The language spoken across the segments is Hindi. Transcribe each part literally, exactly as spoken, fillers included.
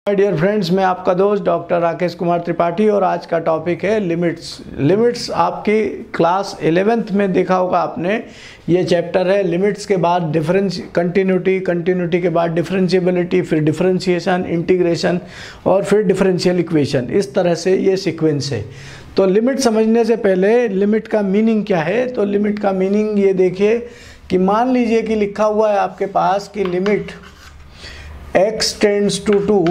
माय डियर फ्रेंड्स, मैं आपका दोस्त डॉक्टर राकेश कुमार त्रिपाठी और आज का टॉपिक है लिमिट्स। लिमिट्स आपकी क्लास इलेवेंथ में देखा होगा आपने। ये चैप्टर है लिमिट्स के बाद डिफरेंस कंटिन्यूटी, कंटिन्यूटी के बाद डिफरेंशिएबिलिटी, फिर डिफरेंशिएशन, इंटीग्रेशन और फिर डिफरेंशियल इक्वेशन। इस तरह से ये सीक्वेंस है। तो लिमिट समझने से पहले लिमिट का मीनिंग क्या है, तो लिमिट का मीनिंग ये देखिए कि मान लीजिए कि लिखा हुआ है आपके पास कि limit x tends to two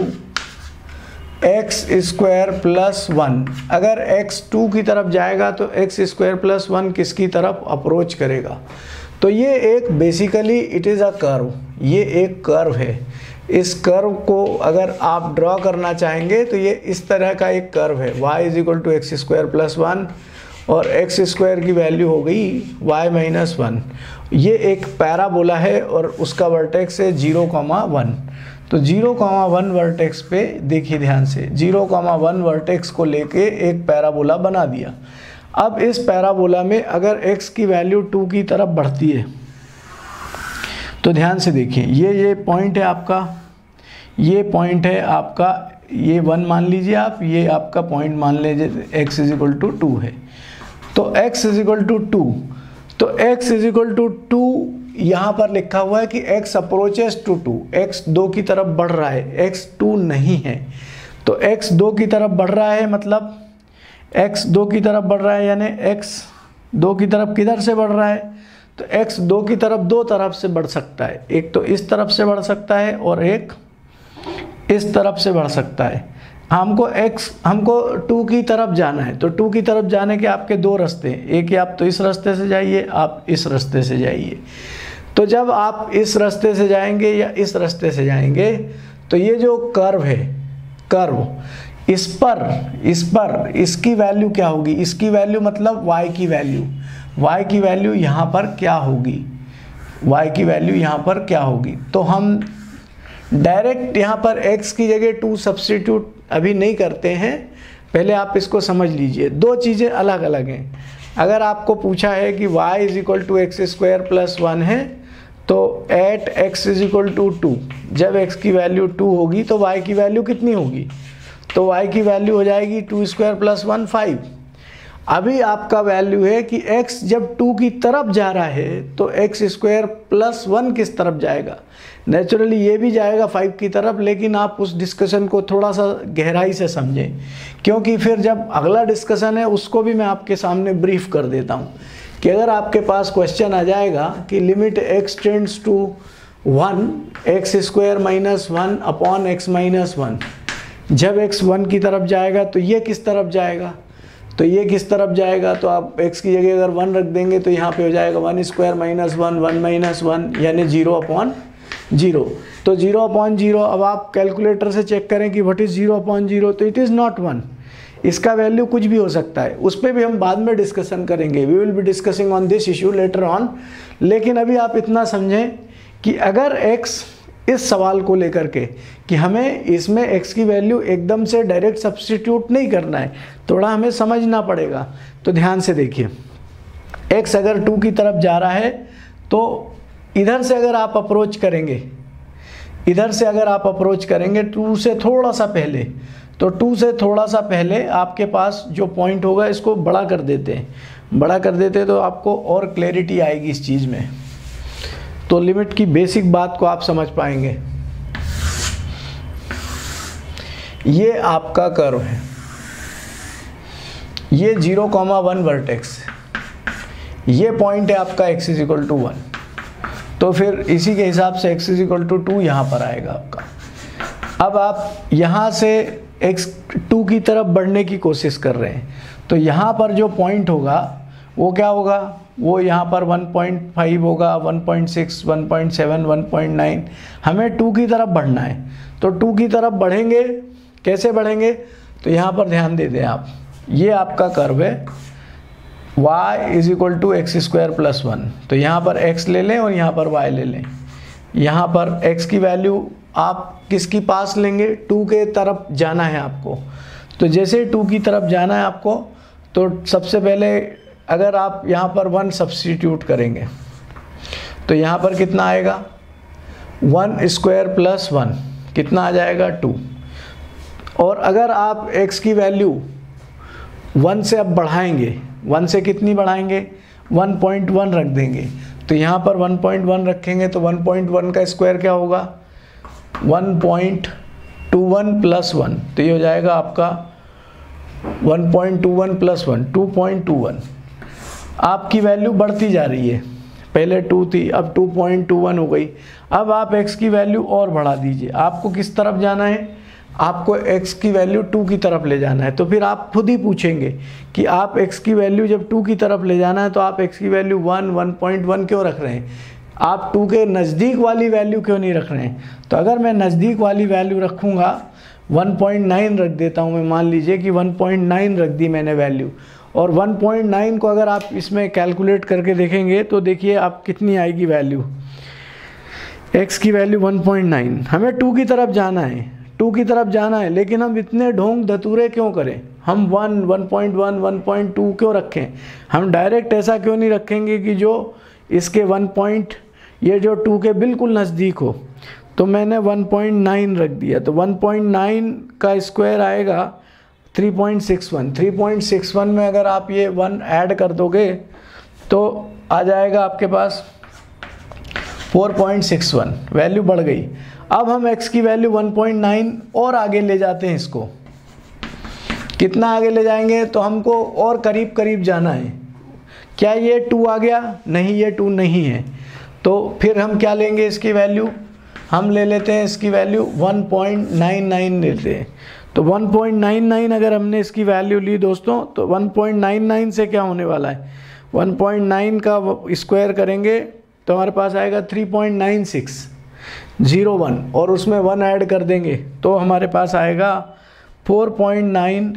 x square plus one. अगर x टू की तरफ जाएगा तो एक्स स्क्वायर प्लस वन किसकी तरफ अप्रोच करेगा। तो ये एक basically it is a curve, ये एक कर्व है। इस कर्व को अगर आप ड्रॉ करना चाहेंगे तो ये इस तरह का एक कर्व है। y is equal to x square plus one और एक्स स्क्वायर की वैल्यू हो गई y माइनस वन। ये एक पैराबोला है और उसका वर्टेक्स है जीरो कॉमा वन। तो जीरो कॉमा वन वर्टेक्स पे देखिए ध्यान से, जीरो कॉमा वन वर्टेक्स को लेके एक पैराबोला बना दिया। अब इस पैराबोला में अगर x की वैल्यू टू की तरफ बढ़ती है तो ध्यान से देखिए, ये ये पॉइंट है आपका, ये पॉइंट है आपका, ये वन मान लीजिए आप, ये आपका पॉइंट मान लीजिए x is equal to two है। तो x is equal to two, तो x is equal to two यहाँ पर लिखा हुआ है कि x approaches to two, x दो की तरफ बढ़ रहा है, x टू नहीं है। तो x दो की तरफ बढ़ रहा है, मतलब x दो की तरफ बढ़ रहा है, यानी x दो की तरफ किधर से बढ़ रहा है, तो x दो की तरफ दो तरफ से बढ़ सकता है। एक तो इस तरफ से बढ़ सकता है और एक इस तरफ से बढ़ सकता है। हमको x हमको टू की तरफ जाना है, तो टू की तरफ जाने के आपके दो रास्ते हैं। एक ही आप तो इस रास्ते से जाइए, आप इस रास्ते से जाइए। तो जब आप इस रास्ते से जाएंगे या इस रास्ते से जाएंगे तो ये जो कर्व है, कर्व इस पर इस पर इसकी वैल्यू क्या होगी, इसकी वैल्यू मतलब y की वैल्यू, y की वैल्यू यहाँ पर क्या होगी, y की वैल्यू यहाँ पर क्या होगी। तो हम डायरेक्ट यहाँ पर x की जगह टू सब्स्टिट्यूट अभी नहीं करते हैं, पहले आप इसको समझ लीजिए। दो चीज़ें अलग अलग हैं। अगर आपको पूछा है कि y is equal to x square plus one है, तो at x is equal to two, जब x की वैल्यू टू होगी तो y की वैल्यू कितनी होगी, तो y की वैल्यू हो जाएगी two square plus one five. अभी आपका वैल्यू है कि x जब टू की तरफ जा रहा है तो एक्स स्क्वायर प्लस वन किस तरफ जाएगा, नेचुरली ये भी जाएगा फाइव की तरफ। लेकिन आप उस डिस्कशन को थोड़ा सा गहराई से समझें, क्योंकि फिर जब अगला डिस्कशन है उसको भी मैं आपके सामने ब्रीफ कर देता हूँ कि अगर आपके पास क्वेश्चन आ जाएगा कि limit x tends to one x square minus one upon x minus one, जब x वन की तरफ जाएगा तो ये किस तरफ जाएगा, तो ये किस तरफ जाएगा, तो आप x की जगह अगर वन रख देंगे तो यहाँ पे हो जाएगा one square minus one, one minus one यानी जीरो अपॉन जीरो। तो जीरो अपॉन जीरो, अब आप कैलकुलेटर से चेक करें कि what is zero upon zero, तो इट इज़ नॉट वन। इसका वैल्यू कुछ भी हो सकता है, उस पर भी हम बाद में डिस्कशन करेंगे। We will be discussing on this issue later on. लेकिन अभी आप इतना समझें कि अगर x इस सवाल को लेकर के कि हमें इसमें x की वैल्यू एकदम से डायरेक्ट सब्स्टिट्यूट नहीं करना है, थोड़ा हमें समझना पड़ेगा। तो ध्यान से देखिए, x अगर टू की तरफ जा रहा है तो इधर से अगर आप अप्रोच करेंगे, इधर से अगर आप अप्रोच करेंगे टू से थोड़ा सा पहले, तो टू से थोड़ा सा पहले आपके पास जो पॉइंट होगा इसको बड़ा कर देते हैं, बड़ा कर देते हैं तो आपको और क्लैरिटी आएगी इस चीज़ में। तो लिमिट की बेसिक बात को आप समझ पाएंगे। ये आपका कर्व है, ये जीरो कॉमा वन वर्टेक्स, ये पॉइंट है आपका x is equal to one. तो फिर इसी के हिसाब से x is equal to two यहाँ पर आएगा आपका। अब आप यहाँ से x टू की तरफ बढ़ने की कोशिश कर रहे हैं, तो यहाँ पर जो पॉइंट होगा वो क्या होगा, वो यहाँ पर वन पॉइंट फाइव होगा, one point six, one point seven, one point nine. हमें टू की तरफ बढ़ना है, तो टू की तरफ बढ़ेंगे, कैसे बढ़ेंगे, तो यहाँ पर ध्यान दे दें आप, ये आपका कर्व है y is equal to x square plus one. तो यहाँ पर x ले लें और यहाँ पर y ले लें। यहाँ पर x की वैल्यू आप किसकी पास लेंगे, टू के तरफ जाना है आपको। तो जैसे टू की तरफ जाना है आपको, तो सबसे पहले अगर आप यहाँ पर वन सब्स्टिट्यूट करेंगे तो यहाँ पर कितना आएगा, वन स्क्वायर प्लस वन कितना आ जाएगा, टू। और अगर आप x की वैल्यू वन से अब बढ़ाएंगे, वन से कितनी बढ़ाएंगे, वन पॉइंट वन रख देंगे, तो यहाँ पर वन पॉइंट वन रखेंगे तो वन पॉइंट वन का स्क्वायर क्या होगा, one point two one plus one, तो ये हो जाएगा आपका one point two one plus one, two point two one. आपकी वैल्यू बढ़ती जा रही है, पहले टू थी अब टू पॉइंट टू वन हो गई। अब आप x की वैल्यू और बढ़ा दीजिए, आपको किस तरफ जाना है, आपको x की वैल्यू टू की तरफ ले जाना है। तो फिर आप खुद ही पूछेंगे कि आप x की वैल्यू जब टू की तरफ ले जाना है तो आप x की value one, one point one क्यों रख रहे हैं, आप टू के नज़दीक वाली वैल्यू क्यों नहीं रख रहे हैं। तो अगर मैं नज़दीक वाली वैल्यू रखूँगा, वन पॉइंट नाइन रख देता हूँ मैं, मान लीजिए कि वन पॉइंट नाइन रख दी मैंने वैल्यू, और वन पॉइंट नाइन को अगर आप इसमें कैलकुलेट करके देखेंगे तो देखिए आप कितनी आएगी वैल्यू, x की वैल्यू वन पॉइंट नाइन। हमें टू की तरफ जाना है, टू की तरफ जाना है, लेकिन हम इतने ढोंग धतूरे क्यों करें, हम one, one point one, one point two क्यों रखें। हम डायरेक्ट ऐसा क्यों नहीं रखेंगे कि जो इसके वन पॉइंट, ये जो टू के बिल्कुल नज़दीक हो। तो मैंने वन पॉइंट नाइन रख दिया, तो वन पॉइंट नाइन का स्क्वायर आएगा three point six one. Three point six one में अगर आप ये वन ऐड कर दोगे तो आ जाएगा आपके पास four point six one, value बढ़ गई। अब हम x की वैल्यू वन पॉइंट नाइन और आगे ले जाते हैं, इसको कितना आगे ले जाएंगे, तो हमको और करीब करीब जाना है। क्या ये टू आ गया, नहीं ये टू नहीं है, तो फिर हम क्या लेंगे, इसकी वैल्यू हम ले लेते हैं, इसकी value one point nine nine लेते हैं। तो वन पॉइंट नाइन नाइन अगर हमने इसकी वैल्यू ली दोस्तों, तो वन पॉइंट नाइन नाइन से क्या होने वाला है, वन पॉइंट नाइन का स्क्वायर करेंगे तो हमारे पास आएगा three point nine six zero one, और उसमें वन ऐड कर देंगे तो हमारे पास आएगा four point nine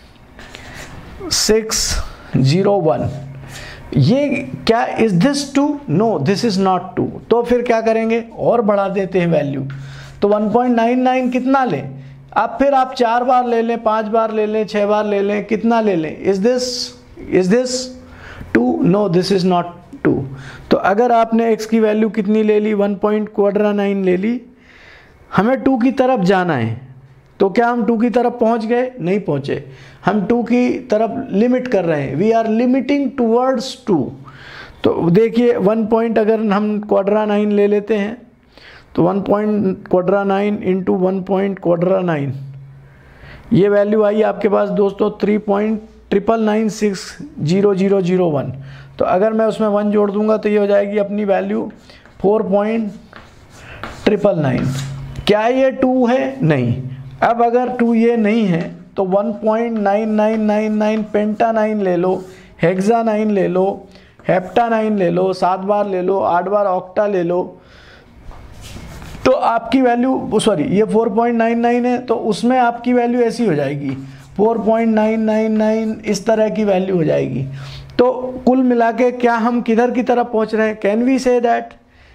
six zero one. ये क्या, is this two, no this is not two. तो फिर क्या करेंगे, और बढ़ा देते हैं वैल्यू। तो वन पॉइंट नाइन नाइन कितना लें, अब फिर आप चार बार ले लें, पांच बार ले लें, छह बार ले लें, कितना ले लें, is this is this two, no this is not two. तो अगर आपने x की वैल्यू कितनी ले ली, वन पॉइंट क्वाड्रा नाइन ले ली, हमें टू की तरफ जाना है, तो क्या हम टू की तरफ पहुंच गए, नहीं पहुंचे, हम टू की तरफ लिमिट कर रहे हैं, we are limiting towards two. तो देखिए वन पॉइंट अगर हम क्वाड्रा नाइन ले लेते हैं तो one point quadra nine into one point quadra nine, ये वैल्यू आई आपके पास दोस्तों three point triple nine six zero zero zero one. तो अगर मैं उसमें वन जोड़ दूंगा तो ये हो जाएगी अपनी value four point triple nine. क्या ये टू है, नहीं। अब अगर टू ये नहीं है तो one point nine nine nine nine penta nine ले लो, हेक्सा नाइन ले लो, हेप्टा नाइन ले लो, सात बार ले लो, आठ बार ऑक्टा ले लो, तो आपकी वैल्यू, सॉरी ये फोर पॉइंट नाइन नाइन है, तो उसमें आपकी वैल्यू ऐसी हो जाएगी four point nine nine nine, इस तरह की वैल्यू हो जाएगी। तो कुल मिला के क्या हम किधर की तरफ पहुंच रहे हैं, can we say that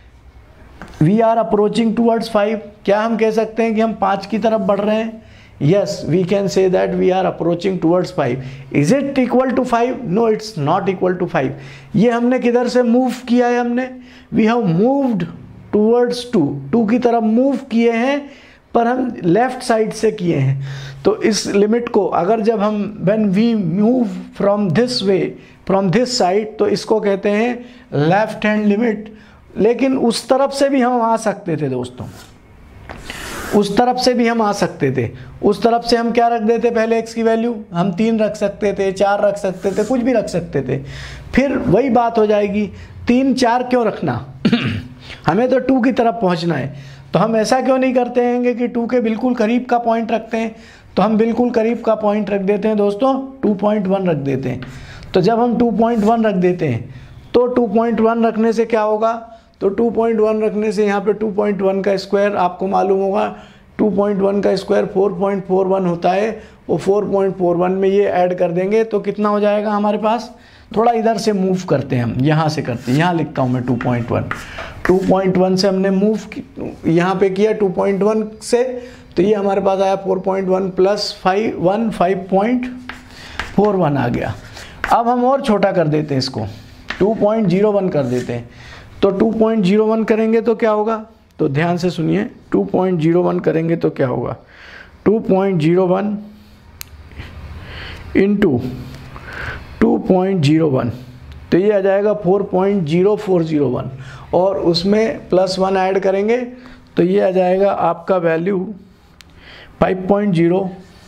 we are approaching towards five. क्या हम कह सकते हैं कि हम पाँच की तरफ बढ़ रहे हैं, yes we can say that we are approaching towards five. Is it equal to five, no it's not equal to five. ये हमने किधर से मूव किया है, हमने we have moved towards two, two की तरफ मूव किए हैं, पर हम लेफ्ट साइड से किए हैं। तो इस लिमिट को अगर जब हम when we move from this way, from this side, तो इसको कहते हैं लेफ्ट हैंड लिमिट। लेकिन उस तरफ से भी हम आ सकते थे दोस्तों, उस तरफ से भी हम आ सकते थे। उस तरफ से हम क्या रख देते, पहले x की वैल्यू हम तीन रख सकते थे, चार रख सकते थे, कुछ भी रख सकते थे। फिर वही बात हो जाएगी, तीन चार क्यों रखना हमें तो टू की तरफ पहुंचना है। तो हम ऐसा क्यों नहीं करते हैं कि टू के बिल्कुल करीब का पॉइंट रखते हैं। तो हम बिल्कुल करीब का पॉइंट रख देते हैं दोस्तों, टू पॉइंट वन रख देते हैं। तो जब हम टू पॉइंट वन रख देते हैं तो टू पॉइंट वन रखने से क्या होगा, तो टू पॉइंट वन रखने से यहाँ पे टू पॉइंट वन का स्क्वायर आपको मालूम होगा, टू पॉइंट वन का square four point four one होता है, वो फोर पॉइंट फोर वन में ये ऐड कर देंगे तो कितना हो जाएगा हमारे पास। थोड़ा इधर से मूव करते हैं हम, यहाँ से करते हैं, यहाँ लिखता हूँ मैं two point one. Two point one से हमने मूव यहाँ पे किया टू पॉइंट वन से, तो ये हमारे पास आया four point one plus five one five point four one आ गया। अब हम और छोटा कर देते हैं इसको, टू पॉइंट ज़ीरो वन कर देते हैं। तो टू पॉइंट ज़ीरो वन करेंगे तो क्या होगा, तो ध्यान से सुनिए, टू पॉइंट ज़ीरो वन करेंगे तो क्या होगा, two point zero one into two point zero one, तो ये आ जाएगा four point zero four zero one, और उसमें प्लस वन ऐड करेंगे तो ये आ जाएगा आपका value five point zero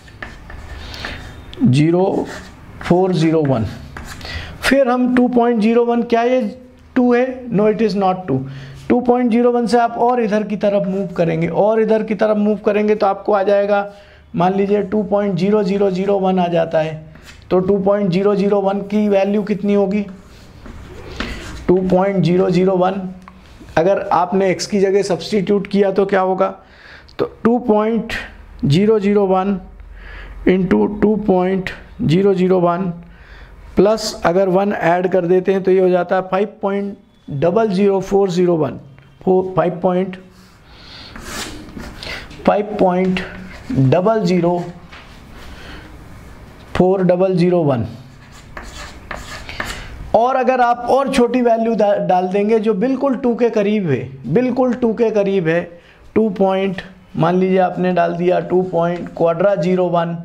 zero four zero one. फिर हम टू पॉइंट ज़ीरो वन, क्या ये टू है? No it is not two. Two point zero one से आप और इधर की तरफ मूव करेंगे, और इधर की तरफ मूव करेंगे तो आपको आ जाएगा, मान लीजिए two point zero zero zero one आ जाता है। तो two point zero zero one की वैल्यू कितनी होगी? Two point zero zero one अगर आपने x की जगह सब्सटीट्यूट किया तो क्या होगा? तो two point zero zero one into two point zero zero one plus अगर वन ऐड कर देते हैं तो ये हो जाता है five point double zero four zero one, four five point five point double zero four double zero one. और अगर आप और छोटी वैल्यू डाल देंगे जो बिल्कुल टू के करीब है, बिल्कुल टू के करीब है, टू पॉइंट मान लीजिए आपने डाल दिया two point quadra zero one,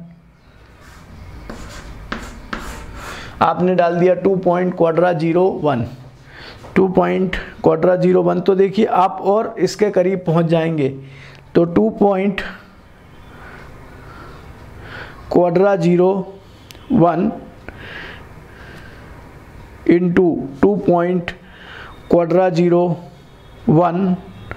आपने डाल दिया two point quadra zero one, two point quadra zero one, तो देखिए आप और इसके करीब पहुंच जाएंगे। तो two point quadra zero one into two point quadra zero one,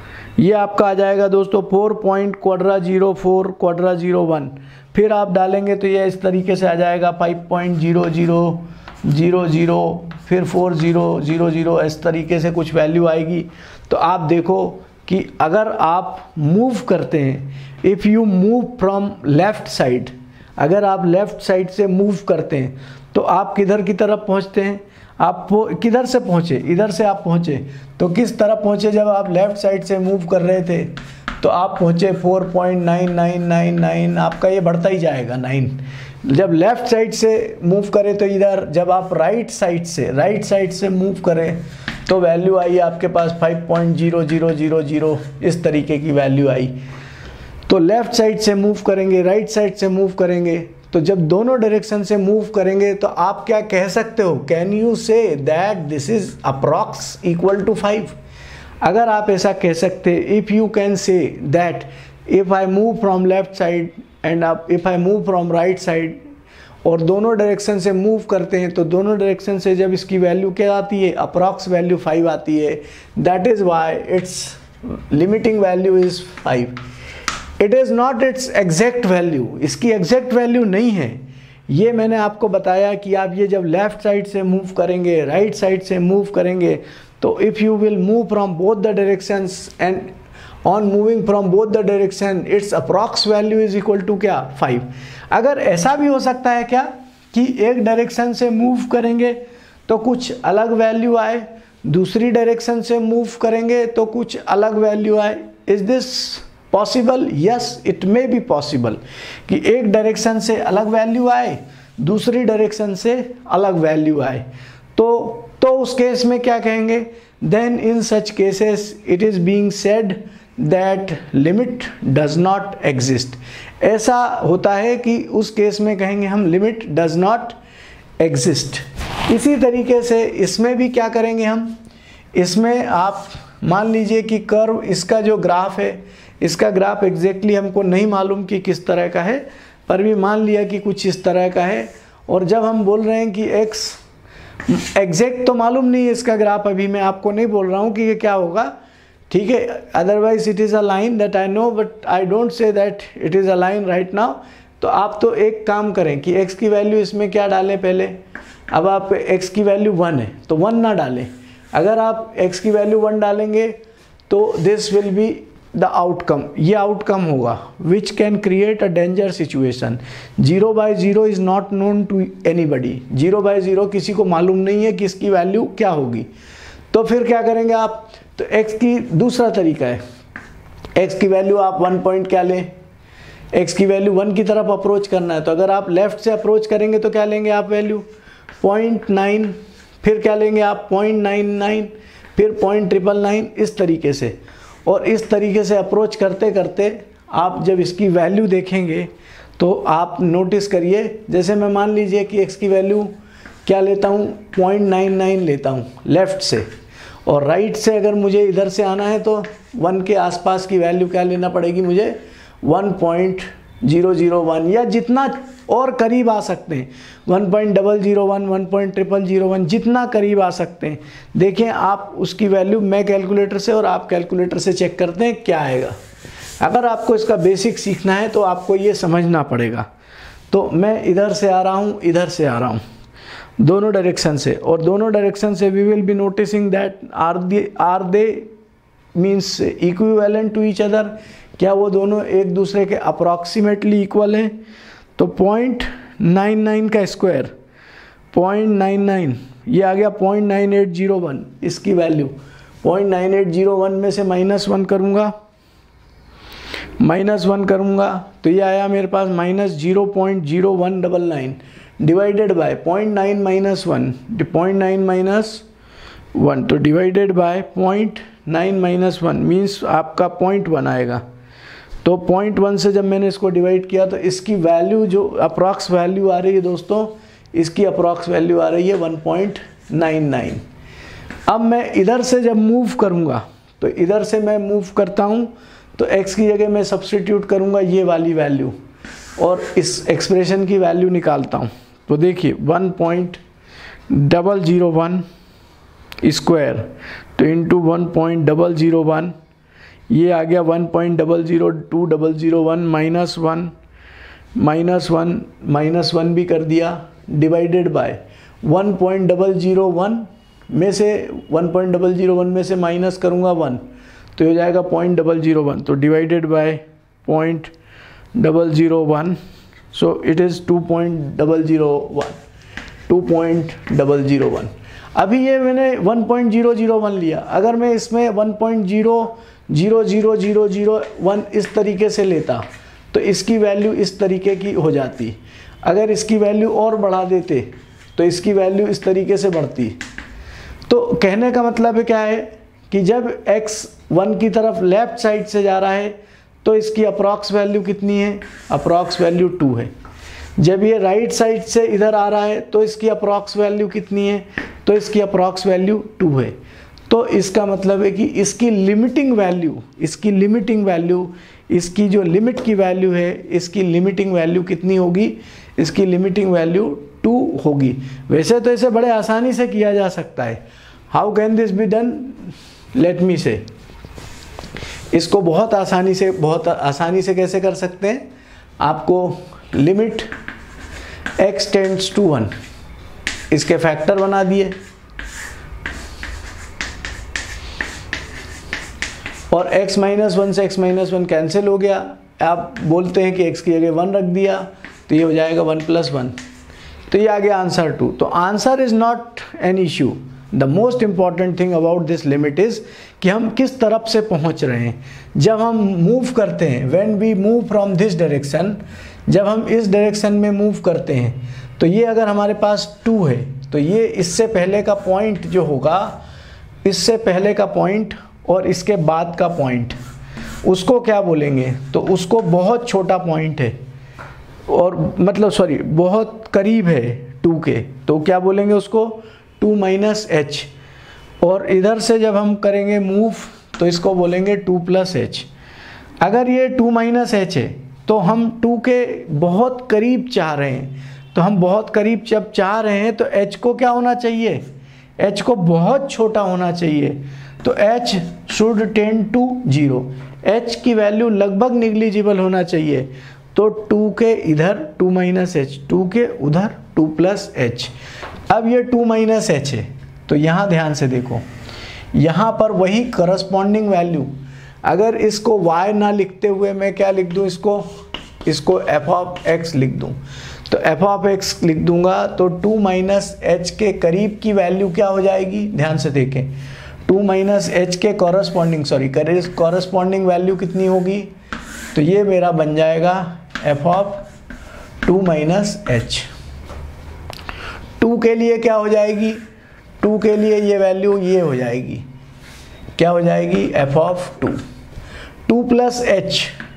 ये आपका आ जाएगा दोस्तों four point quadra zero four quadra zero one. फिर आप डालेंगे तो ये इस तरीके से आ जाएगा five point zero zero zero zero, फिर फोर ज़ीरो ज़ीरो ज़ीरो, इस तरीके से कुछ वैल्यू आएगी। तो आप देखो कि अगर आप मूव करते हैं, if you move from left side, अगर आप लेफ़्ट साइड से मूव करते हैं तो आप किधर की तरफ पहुंचते हैं? आप किधर से पहुंचे? इधर से आप पहुंचे तो किस तरफ पहुंचे? जब आप लेफ़्ट साइड से मूव कर रहे थे तो आप पहुंचे four point nine nine nine nine, आपका ये बढ़ता ही जाएगा नाइन। जब लेफ़्ट साइड से मूव करें तो इधर, जब आप राइट साइड से राइट साइड से मूव करें तो वैल्यू आई आपके पास five point zero zero zero zero, इस तरीके की वैल्यू आई। तो लेफ़्ट साइड से मूव करेंगे, राइट साइड से मूव करेंगे, तो जब दोनों डायरेक्शन से मूव करेंगे तो आप क्या कह सकते हो? Can you say that this is approx equal to five? अगर आप ऐसा कह सकते, if you can say that if I move from left side and if I move from right side, और दोनों डायरेक्शन से मूव करते हैं तो दोनों डायरेक्शन से जब इसकी वैल्यू क्या आती है? अप्रॉक्स वैल्यू फाइव आती है। That is why it's limiting value is five. It is not it's exact value, इसकी एग्जैक्ट वैल्यू नहीं है। ये मैंने आपको बताया कि आप ये जब लेफ़्ट साइड से मूव करेंगे, राइट साइड से मूव करेंगे, तो if you will move from both the directions and on moving from both the direction it's approx value is equal to क्या? फाइव। अगर ऐसा भी हो सकता है क्या कि एक डायरेक्शन से मूव करेंगे तो कुछ अलग वैल्यू आए, दूसरी डायरेक्शन से मूव करेंगे तो कुछ अलग वैल्यू आए? Is this possible? Yes, it may be possible कि एक डायरेक्शन से अलग वैल्यू आए, दूसरी डायरेक्शन से अलग वैल्यू आए। तो तो उस केस में क्या कहेंगे? Then in such cases it is being said that limit does not exist. ऐसा होता है कि उस केस में कहेंगे हम लिमिट डज नॉट एग्जिस्ट। इसी तरीके से इसमें भी क्या करेंगे हम? इसमें आप मान लीजिए कि कर्व, इसका जो ग्राफ है, इसका ग्राफ एग्जैक्टली हमको नहीं मालूम कि किस तरह का है, पर भी मान लिया कि कुछ इस तरह का है। और जब हम बोल रहे हैं कि x एग्जैक्ट तो मालूम नहीं है इसका ग्राफ, अभी मैं आपको नहीं बोल रहा हूँ कि ये क्या होगा, ठीक है। Otherwise it is a line that I know, but I don't say that it is a line right now. तो आप तो एक काम करें कि x की वैल्यू इसमें क्या डालें पहले। अब आप x की वैल्यू वन है तो वन ना डालें। अगर आप x की वैल्यू वन डालेंगे तो this will be the outcome, ये आउटकम होगा which can create a danger situation. Zero by zero is not known to anybody. Zero by zero किसी को मालूम नहीं है कि इसकी वैल्यू क्या होगी। तो फिर क्या करेंगे आप? तो x की दूसरा तरीका है, x की वैल्यू आप वन पॉइंट क्या लें, x की वैल्यू वन की तरफ अप्रोच करना है। तो अगर आप लेफ़्ट से अप्रोच करेंगे तो क्या लेंगे आप वैल्यू? पॉइंट नाइन, फिर क्या लेंगे आप? पॉइंट नाइन नाइन, फिर पॉइंट ट्रिपल नाइन, इस तरीके से। और इस तरीके से अप्रोच करते करते आप जब इसकी वैल्यू देखेंगे तो आप नोटिस करिए, जैसे मैं मान लीजिए कि x की वैल्यू क्या लेता हूँ, पॉइंट नाइन नाइन लेता हूँ लेफ़्ट से, और राइट से अगर मुझे इधर से आना है तो वन के आसपास की वैल्यू क्या लेना पड़ेगी मुझे, one point zero zero one, या जितना और करीब आ सकते हैं, one point double zero one, one point triple zero one, जितना करीब आ सकते हैं। देखें आप उसकी वैल्यू, मैं कैलकुलेटर से और आप कैलकुलेटर से चेक करते हैं क्या आएगा। अगर आपको इसका बेसिक सीखना है तो आपको ये समझना पड़ेगा। तो मैं इधर से आ रहा हूँ, इधर से आ रहा हूँ, दोनों डायरेक्शन से, और दोनों डायरेक्शन से we will be noticing that are they are they means equivalent to each other, क्या वो दोनों एक दूसरे के अप्रॉक्सीमेटली इक्वल हैं। तो पॉइंट नाइन नाइन का स्क्वायर पॉइंट नाइन नाइन, ये आ गया point nine eight zero one, इसकी value point nine eight zero one में से माइनस वन करूँगा, माइनस वन करूँगा तो ये आया मेरे पास minus zero point zero one double nine divided by point nine minus one, point nine minus one, तो divided by point nine minus one means आपका पॉइंट वन आएगा। तो पॉइंट वन से जब मैंने इसको डिवाइड किया तो इसकी वैल्यू जो अप्रॉक्स वैल्यू आ रही है दोस्तों, इसकी अप्रॉक्स वैल्यू आ रही है वन पॉइंट नाइन नाइन। अब मैं इधर से जब मूव करूँगा तो इधर से मैं मूव करता हूँ तो x की जगह मैं सब्स्टिट्यूट करूँगा ये वाली वैल्यू और इस एक्सप्रेशन की वैल्यू निकालता हूँ। तो देखिए one point double zero one square तो into one point double zero one, ये आ गया one point double zero two double zero one minus one, minus one minus one भी कर दिया, divided by one point double zero one में से one point double zero one में से माइनस करूँगा वन तो हो जाएगा पॉइंट डबल ज़ीरो वन, तो divided by point double zero one, so it is two point double zero one, two point double zero one. अभी ये मैंने one point zero zero one लिया, अगर मैं इसमें one point zero zero zero zero zero one इस तरीके से लेता तो इसकी वैल्यू इस तरीके की हो जाती। अगर इसकी वैल्यू और बढ़ा देते तो इसकी वैल्यू इस तरीके से बढ़ती। तो कहने का मतलब है क्या है कि जब x वन की तरफ लेफ़्ट साइड से जा रहा है तो इसकी अप्रॉक्स वैल्यू कितनी है, अप्रॉक्स वैल्यू टू है। जब ये राइट साइड से इधर आ रहा है तो इसकी अप्रॉक्स वैल्यू कितनी है, तो इसकी अप्रॉक्स वैल्यू टू है। तो इसका मतलब है कि इसकी लिमिटिंग वैल्यू, इसकी लिमिटिंग वैल्यू, इसकी जो लिमिट की वैल्यू है, इसकी लिमिटिंग वैल्यू कितनी होगी, इसकी लिमिटिंग वैल्यू टू होगी। वैसे तो इसे बड़े आसानी से किया जा सकता है। How can this be done, let me say, इसको बहुत आसानी से बहुत आसानी से कैसे कर सकते हैं, आपको limit x tends to one इसके फैक्टर बना दिए और x माइनस वन से x माइनस वन कैंसिल हो गया। आप बोलते हैं कि x की जगह वन रख दिया तो ये हो जाएगा वन प्लस वन, तो ये आ गया आंसर टू। तो answer is not an issue, the most important thing about this limit is कि हम किस तरफ से पहुंच रहे हैं। जब हम मूव करते हैं, when we move from this direction, जब हम इस डायरेक्शन में मूव करते हैं तो ये अगर हमारे पास टू है तो ये इससे पहले का पॉइंट जो होगा, इससे पहले का पॉइंट और इसके बाद का पॉइंट, उसको क्या बोलेंगे, तो उसको बहुत छोटा पॉइंट है और मतलब सॉरी बहुत करीब है टू के, तो क्या बोलेंगे उसको, टू माइनस एच। और इधर से जब हम करेंगे मूव तो इसको बोलेंगे टू प्लस एच। अगर ये टू माइनस एच है तो हम टू के बहुत करीब चाह रहे हैं, तो हम बहुत करीब जब चाह रहे हैं तो h को क्या होना चाहिए, h को बहुत छोटा होना चाहिए। तो h should tend to zero, h की वैल्यू लगभग निग्लिजिबल होना चाहिए। तो टू के इधर टू माइनस एच, टू के उधर टू प्लस एच। अब ये टू माइनस एच है तो यहाँ ध्यान से देखो, यहाँ पर वही करस्पॉन्डिंग वैल्यू, अगर इसको y ना लिखते हुए मैं क्या लिख दूँ, इसको इसको f ऑफ x लिख दूँ, तो f ऑफ x लिख दूंगा तो टू माइनस एच के करीब की वैल्यू क्या हो जाएगी, ध्यान से देखें, टू माइनस एच के कॉरस्पॉन्डिंग सॉरी कॉरस्पॉन्डिंग वैल्यू कितनी होगी, तो ये मेरा बन जाएगा f of two minus h. Two के लिए क्या हो जाएगी, टू के लिए ये वैल्यू ये हो जाएगी, क्या हो जाएगी, f of two. Two plus h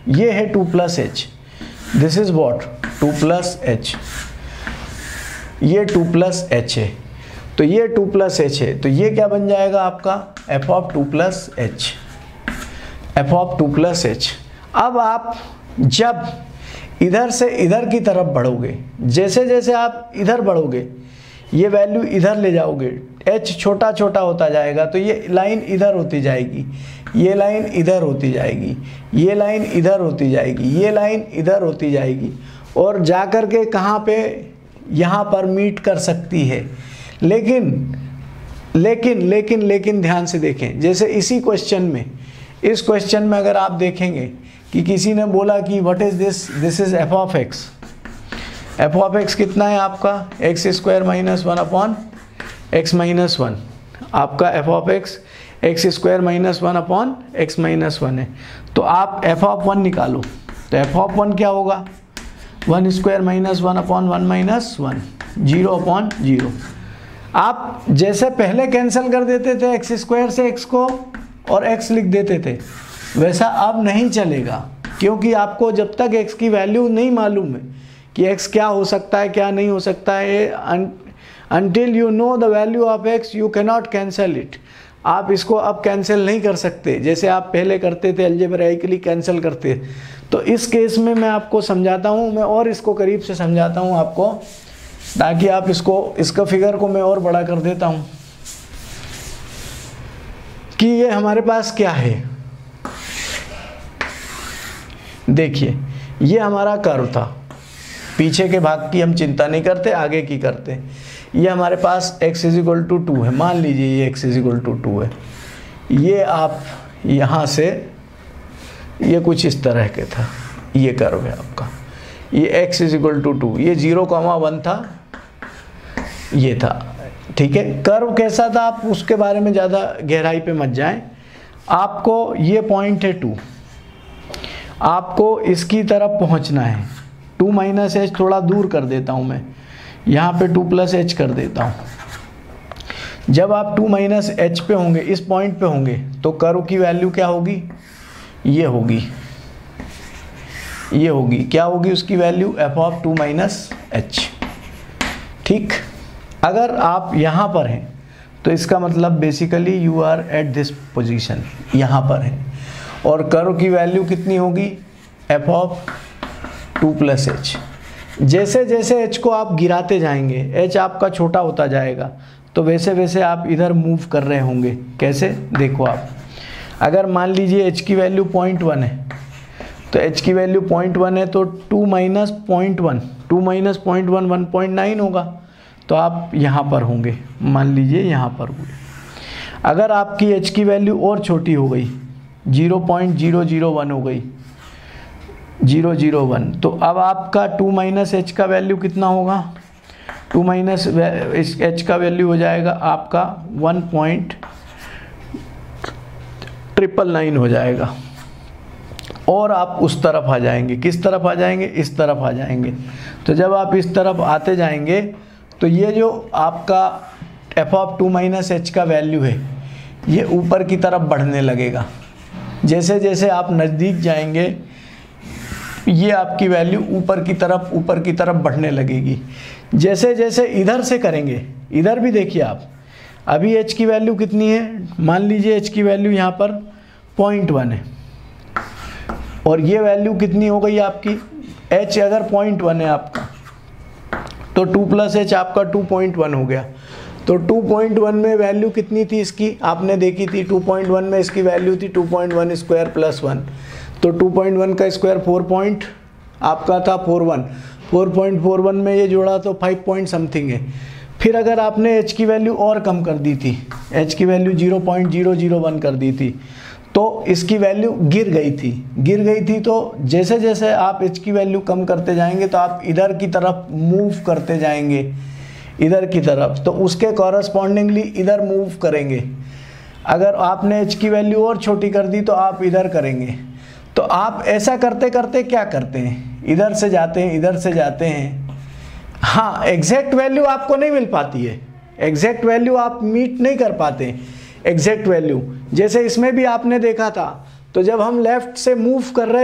ये है two plus h, this is what two plus h, ये टू प्लस एच है, तो ये टू प्लस एच है, तो ये क्या बन जाएगा आपका f of two plus h, f of two plus h. अब आप जब इधर से इधर की तरफ बढ़ोगे, जैसे जैसे आप इधर बढ़ोगे ये वैल्यू इधर ले जाओगे, h छोटा छोटा होता जाएगा, तो ये लाइन इधर होती जाएगी, ये लाइन इधर होती जाएगी, ये लाइन इधर होती जाएगी, ये लाइन इधर होती जाएगी, और जा कर के कहाँ पे यहाँ पर मीट कर सकती है। लेकिन लेकिन लेकिन लेकिन ध्यान से देखें, जैसे इसी क्वेश्चन में, इस क्वेश्चन में अगर आप देखेंगे कि किसी ने बोला कि what is this, this is f of x, f of x कितना है आपका x square minus one upon x minus one, आपका f of x x square minus one upon x minus one है, तो आप एफ ऑफ वन निकालो, तो एफ ऑफ वन क्या होगा one square minus one upon one minus one, zero upon zero. आप जैसे पहले कैंसिल कर देते थे एक्स स्क्वायर से एक्स को और एक्स लिख देते थे, वैसा अब नहीं चलेगा, क्योंकि आपको जब तक एक्स की वैल्यू नहीं मालूम है कि एक्स क्या हो सकता है क्या नहीं हो सकता है, until you know the value of x you cannot cancel it. आप इसको अब कैंसिल नहीं कर सकते जैसे आप पहले करते थे, अलजेब्राइकली कैंसिल करते। तो इस केस में मैं आपको समझाता हूँ, मैं और इसको करीब से समझाता हूँ आपको, ताकि आप इसको, इसका फिगर को मैं और बड़ा कर देता हूँ कि ये हमारे पास क्या है। देखिए ये हमारा कर्व था, पीछे के भाग की हम चिंता नहीं करते, आगे की करते। ये हमारे पास x is equal to two है, मान लीजिए ये x is equal to two है, ये आप यहाँ से, ये कुछ इस तरह के था, ये कर्व है आपका, ये x is equal to two, ये जीरो कॉमा वन था, ये था, ठीक है। कर्व कैसा था आप उसके बारे में ज़्यादा गहराई पे मत जाएं, आपको ये पॉइंट है टू, आपको इसकी तरफ पहुंचना है। टू माइनस एच थोड़ा दूर कर देता हूं मैं, यहाँ पे टू प्लस एच कर देता हूं। जब आप टू माइनस एच पे होंगे, इस पॉइंट पे होंगे, तो कर्व की वैल्यू क्या होगी, ये होगी, ये होगी, क्या होगी उसकी value f of two minus h, ठीक। अगर आप यहाँ पर हैं तो इसका मतलब basically you are at this position, यहाँ पर है, और कर्व की वैल्यू कितनी होगी f of two plus h. जैसे जैसे एच को आप गिराते जाएंगे, एच आपका छोटा होता जाएगा, तो वैसे वैसे आप इधर मूव कर रहे होंगे। कैसे, देखो आप, अगर मान लीजिए एच की वैल्यू पॉइंट वन है, तो एच की वैल्यू पॉइंट वन है, तो two minus point one, two minus point one one point nine होगा, तो आप यहाँ पर होंगे, मान लीजिए यहाँ पर हुए। अगर आपकी एच की वैल्यू और छोटी हो गई, zero point zero zero one हो गई, जीरो जीरो वन, तो अब आपका टू माइनस एच का वैल्यू कितना होगा, टू माइनस एच का वैल्यू हो जाएगा आपका वन पॉइंट ट्रिपल नाइन हो जाएगा, और आप उस तरफ आ जाएंगे। किस तरफ आ जाएंगे, इस तरफ आ जाएंगे। तो जब आप इस तरफ आते जाएंगे तो ये जो आपका f of two minus h का वैल्यू है, ये ऊपर की तरफ बढ़ने लगेगा। जैसे जैसे आप नज़दीक जाएंगे, ये आपकी वैल्यू ऊपर की तरफ ऊपर की तरफ बढ़ने लगेगी। जैसे जैसे इधर से करेंगे, इधर भी देखिए आप, अभी h की वैल्यू कितनी है, मान लीजिए h की वैल्यू यहाँ पर पॉइंट वन है, और ये वैल्यू कितनी हो गई आपकी, h अगर पॉइंट वन है आपका, तो टू प्लस एच आपका टू पॉइंट वन हो गया। तो टू पॉइंट वन में वैल्यू कितनी थी इसकी, आपने देखी थी, टू पॉइंट वन में इसकी वैल्यू थी two point one square plus one, तो टू पॉइंट वन का स्क्वायर फोर पॉइंट आपका था four one, four point four one में ये जोड़ा तो फाइव पॉइंट समथिंग है। फिर अगर आपने h की वैल्यू और कम कर दी थी, h की value zero point zero zero one कर दी थी, तो इसकी वैल्यू गिर गई थी, गिर गई थी तो जैसे जैसे आप h की वैल्यू कम करते जाएंगे, तो आप इधर की तरफ मूव करते जाएंगे, इधर की तरफ, तो उसके कॉरस्पॉन्डिंगली इधर मूव करेंगे। अगर आपने h की वैल्यू और छोटी कर दी तो आप इधर करेंगे। तो आप ऐसा करते करते क्या करते हैं, इधर से जाते हैं, इधर से जाते हैं। हाँ, एग्जैक्ट वैल्यू आपको नहीं मिल पाती है, एग्जैक्ट वैल्यू आप मीट नहीं कर पाते एग्जैक्ट वैल्यू। जैसे इसमें भी आपने देखा था, तो जब हम लेफ़्ट से मूव कर रहे थे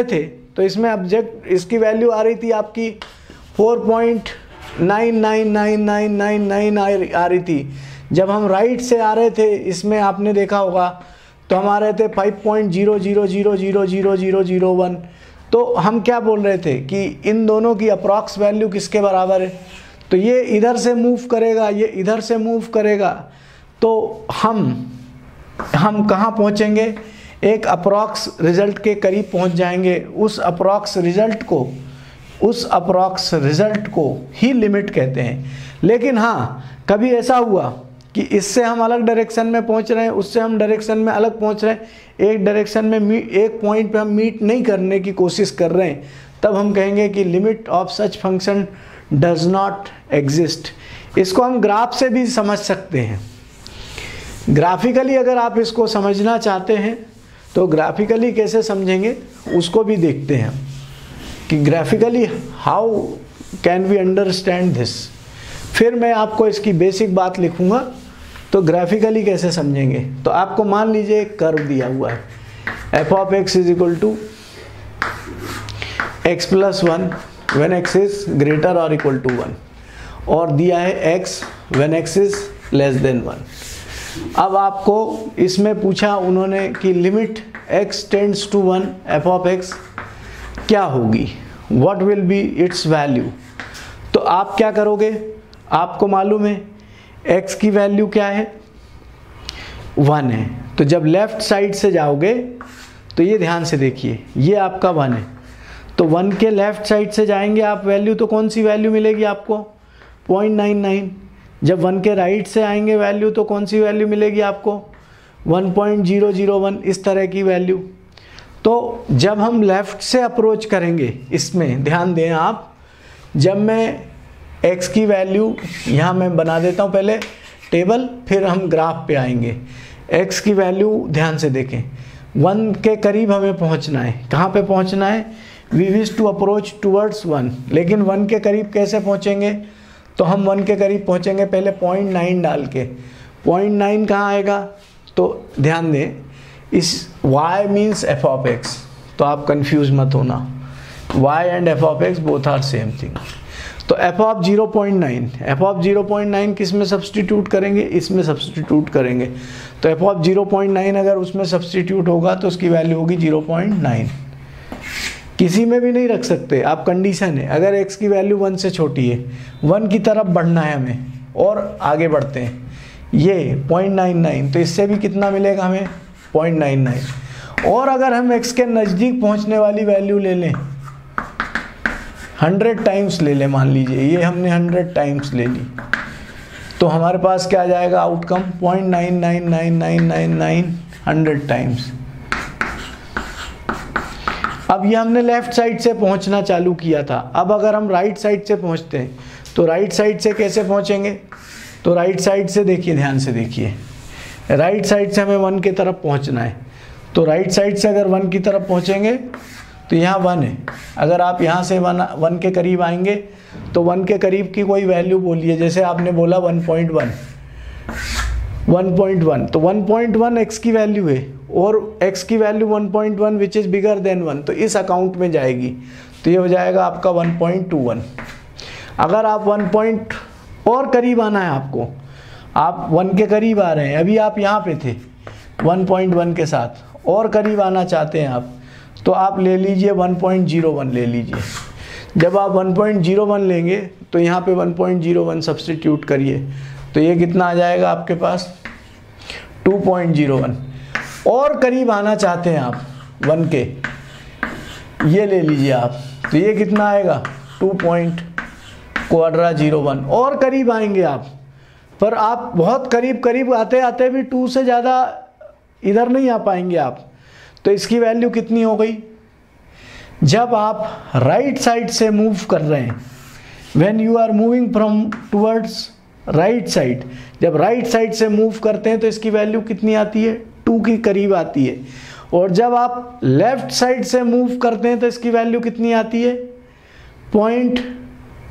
तो इसमें ऑब्जेक्ट इसकी वैल्यू आ रही थी आपकी four point nine nine nine nine nine nine आ रही थी। जब हम राइट से आ रहे थे इसमें आपने देखा होगा तो हम आ रहे थे five point zero zero zero zero zero zero zero one. तो हम क्या बोल रहे थे कि इन दोनों की अप्रॉक्स वैल्यू किसके बराबर है, तो ये इधर से मूव करेगा, ये इधर से मूव करेगा, तो हम हम कहाँ पहुँचेंगे, एक अप्रॉक्स रिज़ल्ट के करीब पहुँच जाएंगे। उस अप्रॉक्स रिज़ल्ट को उस अप्रॉक्स रिज़ल्ट को ही लिमिट कहते हैं। लेकिन हाँ, कभी ऐसा हुआ कि इससे हम अलग डायरेक्शन में पहुंच रहे हैं, उससे हम डायरेक्शन में अलग पहुंच रहे हैं, एक डायरेक्शन में मी एक पॉइंट पे हम मीट नहीं करने की कोशिश कर रहे हैं, तब हम कहेंगे कि limit of such function does not exist. इसको हम ग्राफ से भी समझ सकते हैं। ग्राफिकली अगर आप इसको समझना चाहते हैं तो ग्राफिकली कैसे समझेंगे उसको भी देखते हैं कि graphically how can we understand this. फिर मैं आपको इसकी बेसिक बात लिखूंगा तो ग्राफिकली कैसे समझेंगे। तो आपको मान लीजिए एक कर्व दिया हुआ है, f of x is equal to x plus one when x is greater और इक्वल टू वन, और दिया है x when x is less than one. अब आपको इसमें पूछा उन्होंने कि limit x tends to one f of x क्या होगी, what will be its value. तो आप क्या करोगे, आपको मालूम है x की वैल्यू क्या है, वन है। तो जब लेफ्ट साइड से जाओगे तो ये ध्यान से देखिए, ये आपका वन है, तो वन के लेफ्ट साइड से जाएंगे आप वैल्यू, तो कौन सी वैल्यू मिलेगी आपको, पॉइंट नाइन नाइन। जब वन के राइट से आएंगे वैल्यू तो कौन सी वैल्यू मिलेगी आपको, one point zero zero one, इस तरह की वैल्यू। तो जब हम लेफ़्ट से अप्रोच करेंगे, इसमें ध्यान दें आप, जब मैं x की वैल्यू यहाँ मैं बना देता हूँ पहले टेबल, फिर हम ग्राफ पे आएंगे। x की वैल्यू ध्यान से देखें, वन के करीब हमें पहुँचना है। कहाँ पे पहुँचना है, we wish to approach towards one. लेकिन वन के करीब कैसे पहुँचेंगे, तो हम वन के करीब पहुँचेंगे पहले पॉइंट नाइन डाल के। पॉइंट नाइन कहाँ आएगा, तो ध्यान दें, इस y means f of x, तो आप कंफ्यूज मत होना, y and f of x both are same thing. तो f of zero point nine, f of zero point nine किस में सब्सटीट्यूट करेंगे, इसमें सब्सटीट्यूट करेंगे। तो f of zero point nine अगर उसमें सब्सटीट्यूट होगा तो उसकी वैल्यू होगी ज़ीरो पॉइंट नाइन। किसी में भी नहीं रख सकते आप, कंडीशन है अगर x की वैल्यू वन से छोटी है, वन की तरफ बढ़ना है हमें और आगे बढ़ते हैं, ये पॉइंट नाइन नाइन, तो इससे भी कितना मिलेगा हमें, पॉइंट नाइन नाइन। और अगर हम x के नज़दीक पहुंचने वाली वैल्यू ले लें, हंड्रेड टाइम्स ले लें, मान लीजिए ये हमने हंड्रेड टाइम्स ले ली, तो हमारे पास क्या आ जाएगा outcome, point nine nine nine nine nine nine hundred times. अब ये हमने लेफ़्ट साइड से पहुंचना चालू किया था। अब अगर हम राइट साइड से पहुंचते हैं तो राइट साइड से कैसे पहुंचेंगे, तो राइट साइड से देखिए, ध्यान से देखिए, राइट साइड से हमें वन की तरफ पहुंचना है। तो राइट साइड से अगर वन की तरफ पहुंचेंगे तो यहाँ वन है, अगर आप यहाँ से वन वन के करीब आएंगे तो वन के करीब की कोई वैल्यू बोलिए, जैसे आपने बोला one point one, one point one, तो वन पॉइंट वन x की वैल्यू है और x की value one point one which is bigger than one, तो इस अकाउंट में जाएगी, तो ये हो जाएगा आपका वन पॉइंट टू वन। अगर आप वन पॉइंट और करीब आना है आपको, आप वन के करीब आ रहे हैं, अभी आप यहाँ पे थे वन पॉइंट वन के साथ, और करीब आना चाहते हैं आप, तो आप ले लीजिए वन पॉइंट ज़ीरो वन ले लीजिए। जब आप वन पॉइंट ज़ीरो वन लेंगे तो यहाँ पे one point zero one substitute करिए, तो ये कितना आ जाएगा आपके पास, टू पॉइंट ज़ीरो वन। और करीब आना चाहते हैं आप वन के, ये ले लीजिए आप, तो ये कितना आएगा, two point quadra zero one. और करीब आएंगे आप, पर आप बहुत करीब करीब आते आते भी टू से ज़्यादा इधर नहीं आ पाएंगे आप, तो इसकी वैल्यू कितनी हो गई, जब आप राइट साइड से मूव कर रहे हैं, when you are moving from towards right side, जब राइट साइड से मूव करते हैं तो इसकी वैल्यू कितनी आती है, टू के करीब आती है। और जब आप लेफ्ट साइड से मूव करते हैं तो इसकी वैल्यू कितनी आती है, point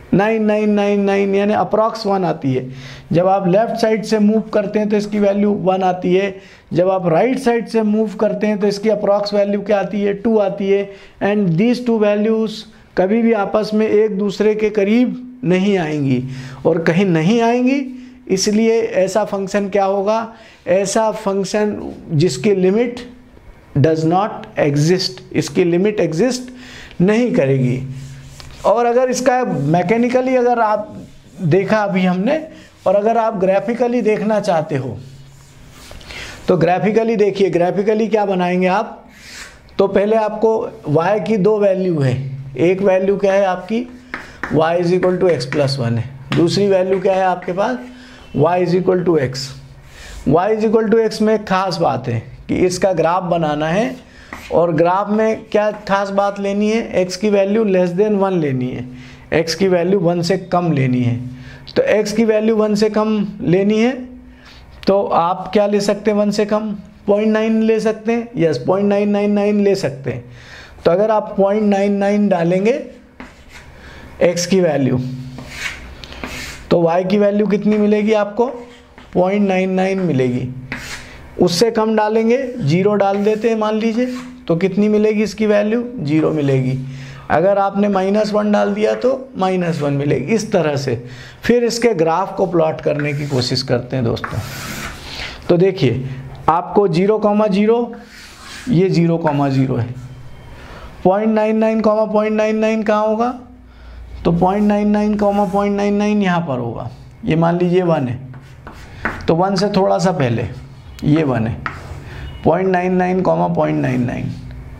nine nine nine nine यानी अप्रॉक्स वन आती है। जब आप लेफ़्ट साइड से मूव करते हैं तो इसकी वैल्यू वन आती है, जब आप राइट साइड से मूव करते हैं तो इसकी अप्रॉक्स वैल्यू क्या आती है, टू आती है। एंड दीज टू वैल्यूज़ कभी भी आपस में एक दूसरे के करीब नहीं आएंगी, और कहीं नहीं आएंगी इसलिए ऐसा फंक्शन क्या होगा, ऐसा फंक्शन जिसकी लिमिट डज नॉट एग्जिस्ट, इसकी लिमिट एग्जिस्ट नहीं करेगी। और अगर इसका मैकेनिकली अगर आप देखा अभी हमने, और अगर आप ग्राफिकली देखना चाहते हो तो ग्राफिकली देखिए, ग्राफिकली क्या बनाएंगे आप, तो पहले आपको y की दो वैल्यू है, एक वैल्यू क्या है आपकी y is equal to x plus one है, दूसरी वैल्यू क्या है आपके पास y is equal to x. Y is equal to x में एक खास बात है कि इसका ग्राफ बनाना है, और ग्राफ में क्या खास बात लेनी है, x की वैल्यू लेस देन वन लेनी है, x की वैल्यू वन से कम लेनी है। तो x की वैल्यू वन से कम लेनी है तो आप क्या ले सकते हैं, वन से कम पॉइंट नाइन ले सकते हैं, yes point nine nine nine ले सकते हैं। तो अगर आप पॉइंट नाइन नाइन डालेंगे x की वैल्यू तो y की वैल्यू कितनी मिलेगी आपको, पॉइंट नाइन नाइन मिलेगी। उससे कम डालेंगे, जीरो डाल देते हैं मान लीजिए, तो कितनी मिलेगी इसकी वैल्यू, जीरो मिलेगी। अगर आपने माइनस वन डाल दिया तो माइनस वन मिलेगी। इस तरह से फिर इसके ग्राफ को प्लॉट करने की कोशिश करते हैं दोस्तों। तो देखिए आपको जीरो कॉमा जीरो, ये जीरो कॉमा जीरो है, point nine nine comma point nine nine कहाँ होगा, तो point nine nine comma point nine nine यहाँ पर होगा। ये मान लीजिए वन है, तो वन से थोड़ा सा पहले ये वन है, point nine nine comma point nine nine,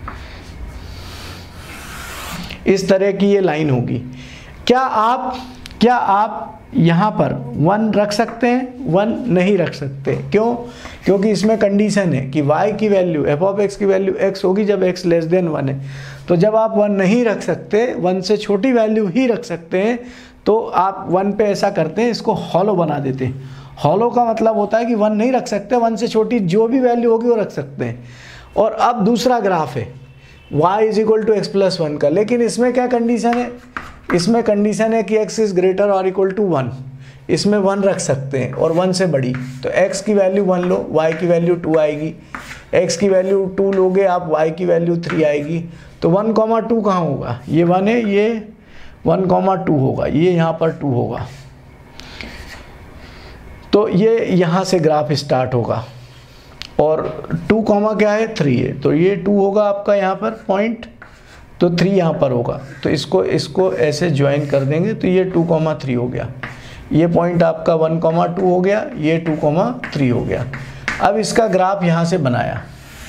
इस तरह की ये लाइन होगी। क्या आप क्या आप यहाँ पर वन रख सकते हैं, वन नहीं रख सकते, क्यों, क्योंकि इसमें कंडीशन है कि y की वैल्यू एफ ऑफ एक्स की वैल्यू x होगी जब x लेस देन वन है। तो जब आप वन नहीं रख सकते, वन से छोटी वैल्यू ही रख सकते हैं, तो आप वन पे ऐसा करते हैं, इसको हॉलो बना देते हैं। हॉलो का मतलब होता है कि वन नहीं रख सकते, वन से छोटी जो भी वैल्यू होगी वो रख सकते हैं। और अब दूसरा ग्राफ है y is equal to x plus one का, लेकिन इसमें क्या कंडीशन है, इसमें कंडीशन है कि x इज़ ग्रेटर और इक्वल टू वन, इसमें वन रख सकते हैं और वन से बड़ी। तो x की वैल्यू वन लो, y की वैल्यू टू आएगी, x की वैल्यू टू लोगे आप, y की वैल्यू थ्री आएगी। तो वन कॉमा टू कहाँ होगा, ये वन है, ये वन कॉमा टू होगा, ये यहाँ पर टू होगा। तो ये यहाँ से ग्राफ स्टार्ट होगा, और टू कॉमा क्या है, थ्री है, तो ये टू होगा आपका यहाँ पर पॉइंट, तो थ्री यहाँ पर होगा। तो इसको इसको ऐसे ज्वाइन कर देंगे तो ये टू कॉमा थ्री हो गया, ये पॉइंट आपका वन कॉमा टू हो गया, ये टू कॉमा थ्री हो गया। अब इसका ग्राफ यहाँ से बनाया,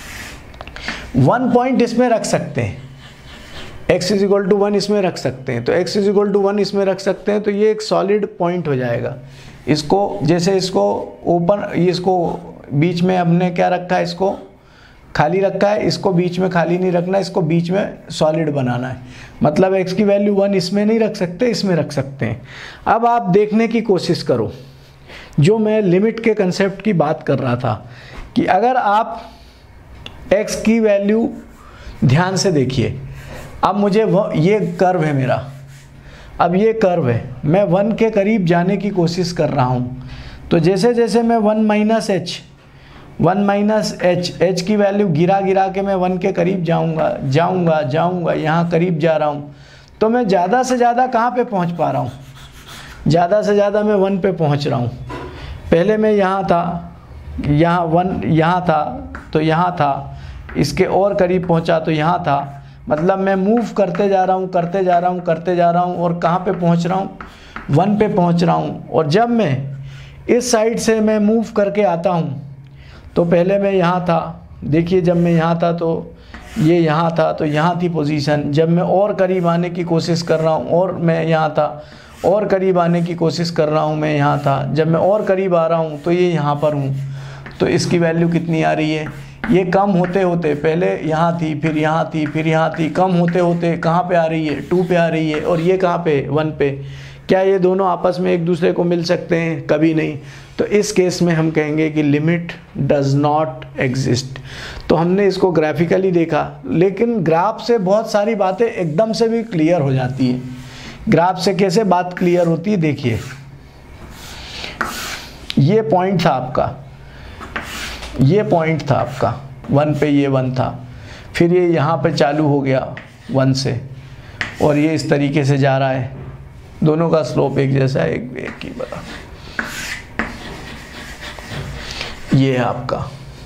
वन पॉइंट इसमें रख सकते हैं, x is equal to one इसमें रख सकते हैं, तो x is equal to one इसमें रख सकते हैं, तो ये एक सॉलिड पॉइंट हो जाएगा। इसको जैसे इसको ओपन, ये इसको बीच में हमने क्या रखा है, इसको खाली रखा है, इसको बीच में खाली नहीं रखना, इसको बीच में सॉलिड बनाना है। मतलब x की वैल्यू वन इसमें नहीं रख सकते, इसमें रख सकते हैं। अब आप देखने की कोशिश करो, जो मैं लिमिट के कंसेप्ट की बात कर रहा था, कि अगर आप x की वैल्यू ध्यान से देखिए, अब मुझे वो ये कर्व है मेरा, अब ये कर्व है, मैं वन के करीब जाने की कोशिश कर रहा हूँ। तो जैसे जैसे मैं one minus h one minus h h की वैल्यू गिरा गिरा के मैं वन के करीब जाऊंगा जाऊंगा जाऊंगा यहाँ करीब जा रहा हूँ, तो मैं ज़्यादा से ज़्यादा कहाँ पे पहुँच पा रहा हूँ, ज़्यादा से ज़्यादा मैं वन पे पहुँच रहा हूँ। पहले मैं यहाँ था, यहाँ वन यहाँ था तो यहाँ था, इसके और करीब पहुँचा तो यहाँ था। मतलब मैं मूव करते जा रहा हूँ करते जा रहा हूँ करते जा रहा हूँ और कहाँ पे पहुँच रहा हूँ, वन पे पहुँच रहा हूँ। और जब मैं इस साइड से मैं मूव करके आता हूँ, तो पहले मैं यहाँ था, देखिए जब मैं यहाँ था तो ये यहाँ था, तो यहाँ थी पोजीशन। जब मैं और करीब आने की कोशिश कर रहा हूँ, और मैं यहाँ था, और करीब आने की कोशिश कर रहा हूँ, मैं यहाँ था। जब मैं और करीब आ रहा हूँ तो ये यहाँ पर हूँ, तो इसकी वैल्यू कितनी आ रही है, ये कम होते होते, पहले यहाँ थी फिर यहाँ थी फिर यहाँ थी, कम होते होते कहाँ पे आ रही है, टू पे आ रही है, और ये कहाँ पे, वन पे। क्या ये दोनों आपस में एक दूसरे को मिल सकते हैं, कभी नहीं। तो इस केस में हम कहेंगे कि लिमिट डज नॉट एग्जिस्ट। तो हमने इसको ग्राफिकली देखा, लेकिन ग्राफ से बहुत सारी बातें एकदम से भी क्लियर हो जाती है ग्राफ से कैसे बात क्लियर होती है, देखिए ये पॉइंट था आपका, ये पॉइंट था आपका वन पे, ये वन था, फिर ये यहाँ पे चालू हो गया वन से और ये इस तरीके से जा रहा है, दोनों का स्लोप एक जैसा है, एक एक ही बड़ा। ये है आपका,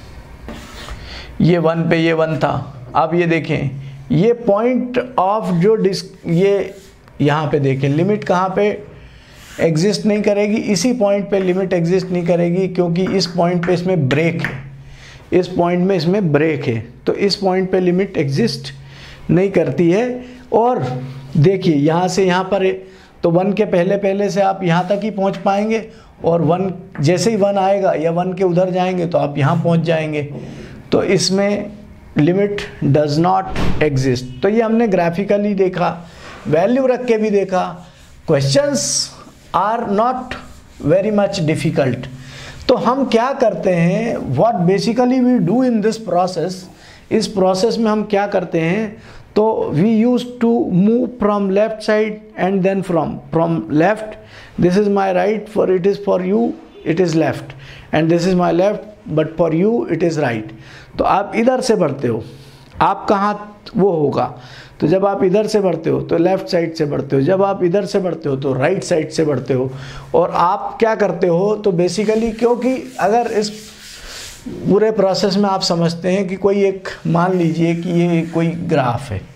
ये वन पे ये वन था। अब ये देखें, ये पॉइंट ऑफ जो डिस ये यहाँ पे देखें, लिमिट कहाँ पे एग्जिस्ट नहीं करेगी, इसी पॉइंट पे लिमिट एग्जिस्ट नहीं करेगी, क्योंकि इस पॉइंट पे इसमें ब्रेक है, इस पॉइंट में इसमें ब्रेक है, तो इस पॉइंट पे लिमिट एग्जिस्ट नहीं करती है। और देखिए यहाँ से यहाँ पर है, तो वन के पहले पहले से आप यहाँ तक ही पहुँच पाएंगे, और वन जैसे ही वन आएगा या वन के उधर जाएंगे तो आप यहाँ पहुँच जाएंगे, तो इसमें लिमिट डज नॉट एग्जिस्ट। तो ये हमने ग्राफिकली देखा, वैल्यू रख के भी देखा। Questions are not very much difficult. तो हम क्या करते हैं, what basically we do in this process, इस प्रोसेस में हम क्या करते हैं, तो we use to move from left side and then from from left, this is my right, for it is for you it is left, and this is my left but for you it is right. तो आप इधर से बढ़ते हो, आप कहाँ वो होगा, तो जब आप इधर से बढ़ते हो तो लेफ़्ट साइड से बढ़ते हो, जब आप इधर से बढ़ते हो तो राइट साइड से बढ़ते हो। और आप क्या करते हो, तो बेसिकली क्योंकि अगर इस पूरे प्रोसेस में आप समझते हैं कि कोई एक, मान लीजिए कि ये कोई ग्राफ है,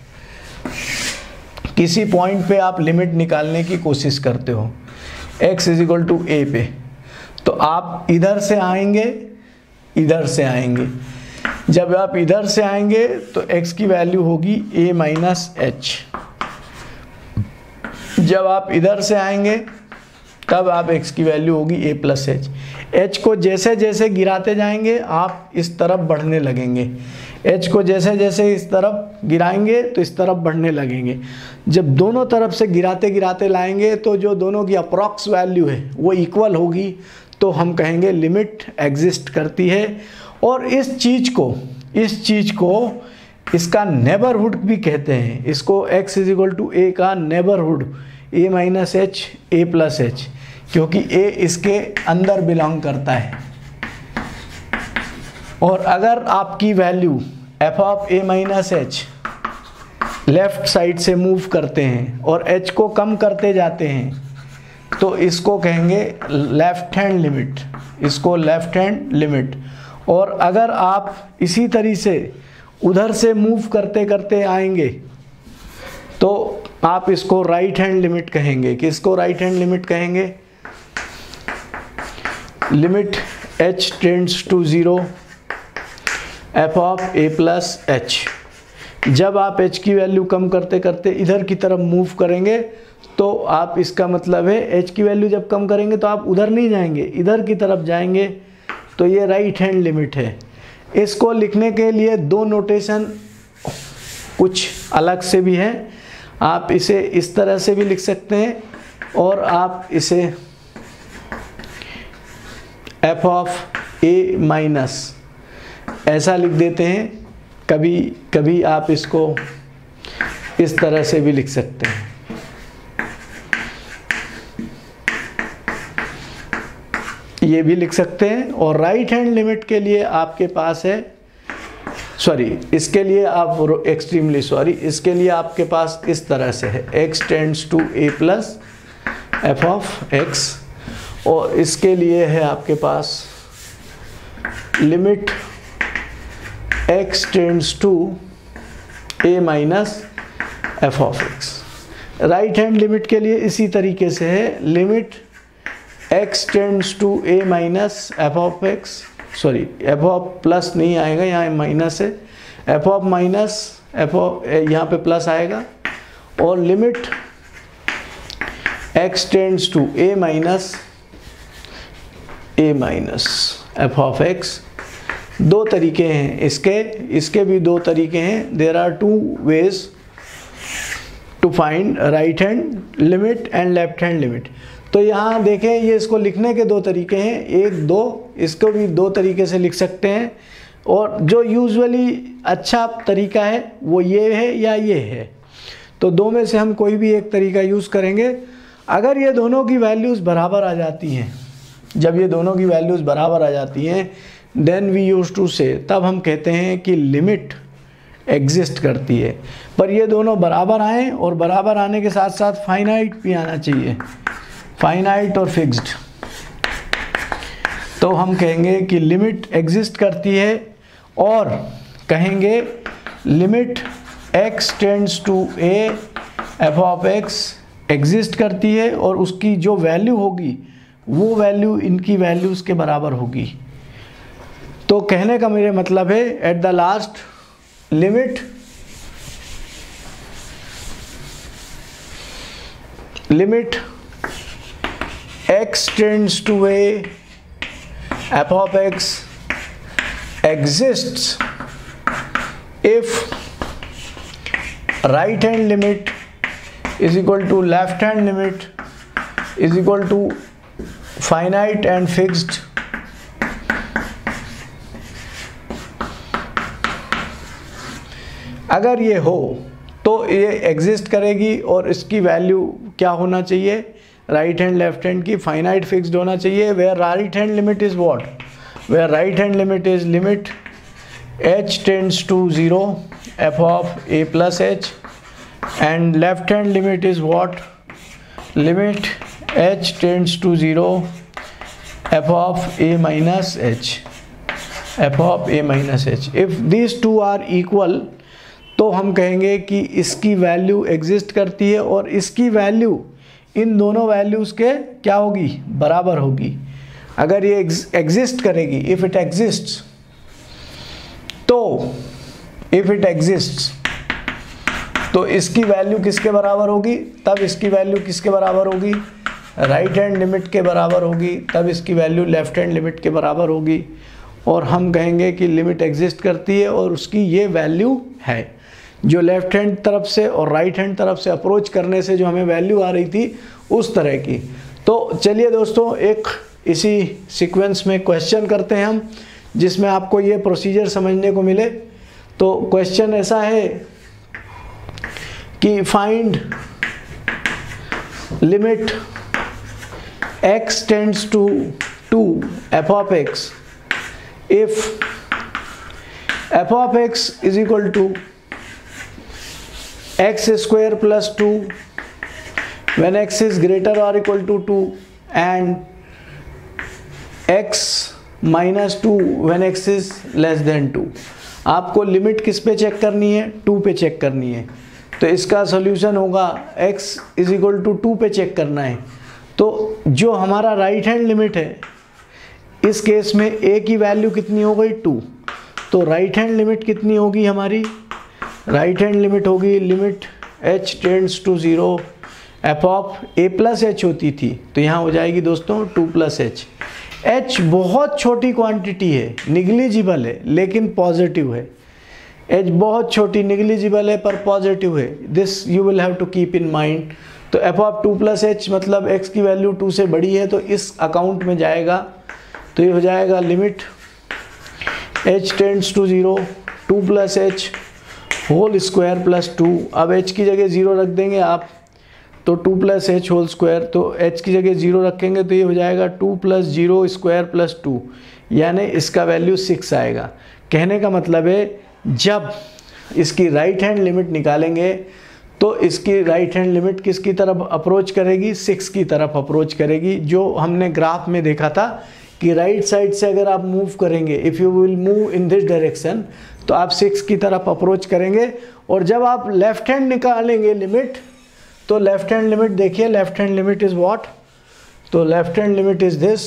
किसी पॉइंट पे आप लिमिट निकालने की कोशिश करते हो x is equal to a पे, तो आप इधर से आएंगे, इधर से आएंगे, जब आप इधर से आएंगे तो x की वैल्यू होगी a माइनस एच, जब आप इधर से आएंगे तब आप x की वैल्यू होगी a प्लस एच। h को जैसे जैसे गिराते जाएंगे आप इस तरफ बढ़ने लगेंगे, h को जैसे जैसे इस तरफ गिराएंगे तो इस तरफ बढ़ने लगेंगे। जब दोनों तरफ से गिराते गिराते लाएंगे तो जो दोनों की अप्रॉक्स वैल्यू है वो इक्वल होगी, तो हम कहेंगे लिमिट एग्जिस्ट करती है। और इस चीज़ को इस चीज़ को इसका नेबरहुड भी कहते हैं, इसको x is equal to a का neighbourhood, a minus h a plus h, क्योंकि a इसके अंदर बिलोंग करता है। और अगर आपकी value f of a minus h left side से मूव करते हैं और h को कम करते जाते हैं, तो इसको कहेंगे लेफ़्ट हैंड लिमिट, इसको लेफ़्ट हैंड लिमिट। और अगर आप इसी तरीके से उधर से मूव करते करते आएंगे तो आप इसको राइट हैंड लिमिट कहेंगे। किसको राइट हैंड लिमिट कहेंगे, limit h tends to zero f of a plus h. जब आप h की वैल्यू कम करते करते इधर की तरफ मूव करेंगे तो आप, इसका मतलब है h की वैल्यू जब कम करेंगे तो आप उधर नहीं जाएंगे, इधर की तरफ जाएंगे, तो ये राइट हैंड लिमिट है। इसको लिखने के लिए दो नोटेशन कुछ अलग से भी है, आप इसे इस तरह से भी लिख सकते हैं और आप इसे f ऑफ a माइनस ऐसा लिख देते हैं, कभी कभी आप इसको इस तरह से भी लिख सकते हैं। ये भी लिख सकते हैं। और राइट हैंड लिमिट के लिए आपके पास है, सॉरी इसके लिए आप एक्सट्रीमली सॉरी इसके लिए आपके पास इस तरह से है, x tends to a plus f of x, और इसके लिए है आपके पास limit x tends to a minus f of x। Right hand limit के लिए इसी तरीके से है, limit x tends to a minus f of x, sorry f of plus नहीं आएगा, यहाँ माइनस है, f of minus f of यहाँ पे प्लस आएगा, और limit x tends to a minus a minus f of x। दो तरीके हैं इसके, इसके भी दो तरीके हैं। There are two ways to find right hand limit and left hand limit. तो यहाँ देखें, ये इसको लिखने के दो तरीके हैं, एक दो, इसको भी दो तरीके से लिख सकते हैं, और जो यूजुअली अच्छा तरीका है वो ये है या ये है। तो दो में से हम कोई भी एक तरीका यूज़ करेंगे। अगर ये दोनों की वैल्यूज़ बराबर आ जाती हैं, जब ये दोनों की वैल्यूज़ बराबर आ जाती हैं, देन वी यूज़ टू से, तब हम कहते हैं कि लिमिट एग्जिस्ट करती है। पर ये दोनों बराबर आएँ, और बराबर आने के साथ साथ फाइनाइट भी आना चाहिए, फाइनाइट और फिक्स्ड, तो हम कहेंगे कि लिमिट एग्जिस्ट करती है। और कहेंगे limit x tends to a f of x exist करती है, और उसकी जो वैल्यू होगी वो वैल्यू इनकी वैल्यूज़ के बराबर होगी। तो कहने का मेरे मतलब है, at the last limit limit x tends to a f of x exists if right hand limit is equal to left hand limit is equal to finite and fixed, अगर ये हो तो ये एग्जिस्ट करेगी, और इसकी वैल्यू क्या होना चाहिए, राइट हैंड लेफ्ट हैंड की फाइनाइट फिक्स्ड होना चाहिए। Where right hand limit is what, where right hand limit is limit h tends to zero f of a plus h, and left hand limit is what, limit h tends to zero f of a minus h, f of a minus h. If these two are equal, तो हम कहेंगे कि इसकी वैल्यू एग्जिस्ट करती है, और इसकी वैल्यू इन दोनों वैल्यूज़ के क्या होगी, बराबर होगी। अगर ये एग्जिस्ट करेगी, इफ़ इट एग्जिस्ट्स, तो इफ़ इट एग्जिस्ट्स तो इसकी वैल्यू किसके बराबर होगी, तब इसकी वैल्यू किसके बराबर होगी, राइट हैंड लिमिट के बराबर होगी, तब इसकी वैल्यू लेफ्ट हैंड लिमिट के बराबर होगी। और हम कहेंगे कि लिमिट एग्जिस्ट करती है, और उसकी ये वैल्यू है, जो लेफ्ट हैंड तरफ से और राइट हैंड तरफ से अप्रोच करने से जो हमें वैल्यू आ रही थी, उस तरह की। तो चलिए दोस्तों, एक इसी सीक्वेंस में क्वेश्चन करते हैं हम, जिसमें आपको ये प्रोसीजर समझने को मिले। तो क्वेश्चन ऐसा है कि find limit x tends to two f of x if f of x is equal to x square plus two when x is greater or equal to two, and x minus two when x is less than two. आपको लिमिट किस पे चेक करनी है, टू पे चेक करनी है। तो इसका सॉल्यूशन होगा x is equal to two पे चेक करना है। तो जो हमारा राइट हैंड लिमिट है, इस केस में a की वैल्यू कितनी हो गई, टू। तो राइट हैंड लिमिट कितनी होगी हमारी, राइट हैंड लिमिट होगी limit h tends to zero f of a plus h होती थी, तो यहाँ हो जाएगी दोस्तों टू प्लस एच। h बहुत छोटी क्वांटिटी है, निग्लिजिबल है, लेकिन पॉजिटिव है। h बहुत छोटी निग्लिजिबल है पर पॉजिटिव है, this you will have to keep in mind. तो f of two plus h मतलब x की वैल्यू टू से बड़ी है, तो इस अकाउंट में जाएगा। तो ये हो जाएगा limit h tends to zero two plus h whole square plus two. अब h की जगह ज़ीरो रख देंगे आप, तो two plus h whole square, तो h की जगह ज़ीरो रखेंगे तो ये हो जाएगा two plus zero square plus two, यानी इसका वैल्यू सिक्स आएगा। कहने का मतलब है, जब इसकी राइट हैंड लिमिट निकालेंगे तो इसकी राइट हैंड लिमिट किसकी तरफ अप्रोच करेगी, सिक्स की तरफ अप्रोच करेगी। जो हमने ग्राफ में देखा था कि राइट साइड से अगर आप मूव करेंगे, if you will move in this direction, तो आप सिक्स की तरफ अप्रोच करेंगे। और जब आप लेफ्ट हैंड निकालेंगे लिमिट, तो लेफ्ट हैंड लिमिट देखिए, left hand limit is what, तो left hand limit is this,